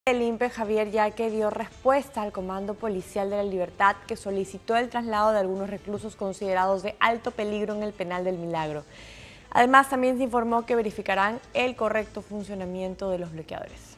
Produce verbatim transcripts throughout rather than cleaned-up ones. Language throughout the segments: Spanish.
El I N P E Javier Yaque dio respuesta al Comando Policial de la Libertad que solicitó el traslado de algunos reclusos considerados de alto peligro en el Penal del Milagro. Además, también se informó que verificarán el correcto funcionamiento de los bloqueadores.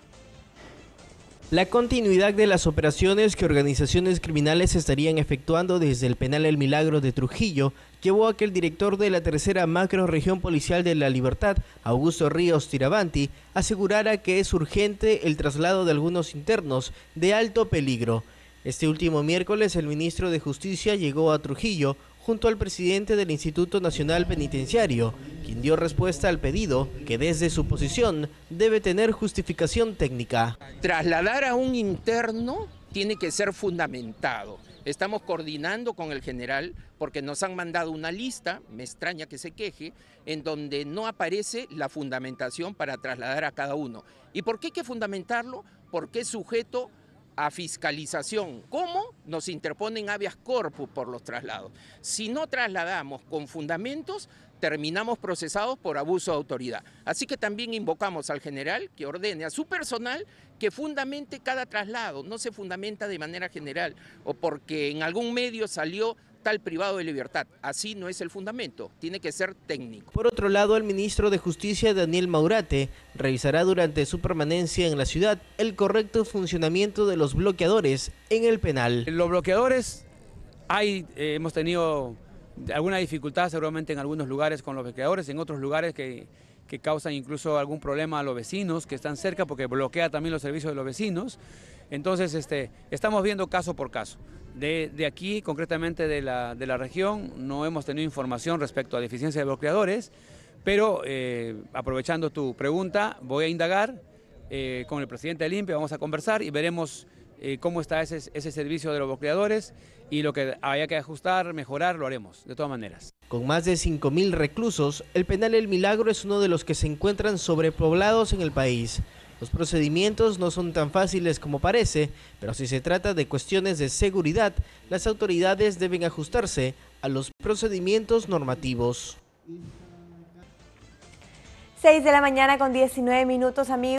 La continuidad de las operaciones que organizaciones criminales estarían efectuando desde el Penal El Milagro de Trujillo llevó a que el director de la tercera macrorregión policial de la Libertad, Augusto Ríos Tiravanti, asegurara que es urgente el traslado de algunos internos de alto peligro. Este último miércoles el ministro de Justicia llegó a Trujillo junto al presidente del Instituto Nacional Penitenciario, quien dio respuesta al pedido que desde su posición debe tener justificación técnica. Trasladar a un interno tiene que ser fundamentado. Estamos coordinando con el general porque nos han mandado una lista, me extraña que se queje, en donde no aparece la fundamentación para trasladar a cada uno. ¿Y por qué hay que fundamentarlo? Porque es sujeto a fiscalización. ¿Cómo? Nos interponen habeas corpus por los traslados. Si no trasladamos con fundamentos, terminamos procesados por abuso de autoridad. Así que también invocamos al general que ordene a su personal que fundamente cada traslado. No se fundamenta de manera general o porque en algún medio salió tal privado de libertad. Así no es el fundamento, tiene que ser técnico. Por otro lado, el ministro de Justicia, Daniel Maurate, revisará durante su permanencia en la ciudad el correcto funcionamiento de los bloqueadores en el penal. Los bloqueadores, hay, eh, hemos tenido alguna dificultad seguramente en algunos lugares con los bloqueadores, en otros lugares que, que causan incluso algún problema a los vecinos que están cerca porque bloquea también los servicios de los vecinos. Entonces este, estamos viendo caso por caso. De, de aquí, concretamente de la, de la región, no hemos tenido información respecto a deficiencia de bloqueadores, pero eh, aprovechando tu pregunta, voy a indagar eh, con el presidente del I N P E, vamos a conversar y veremos eh, cómo está ese, ese servicio de los bloqueadores y lo que haya que ajustar, mejorar, lo haremos, de todas maneras. Con más de cinco mil reclusos, el Penal El Milagro es uno de los que se encuentran sobrepoblados en el país. Los procedimientos no son tan fáciles como parece, pero si se trata de cuestiones de seguridad, las autoridades deben ajustarse a los procedimientos normativos. seis de la mañana con diecinueve minutos, amigos.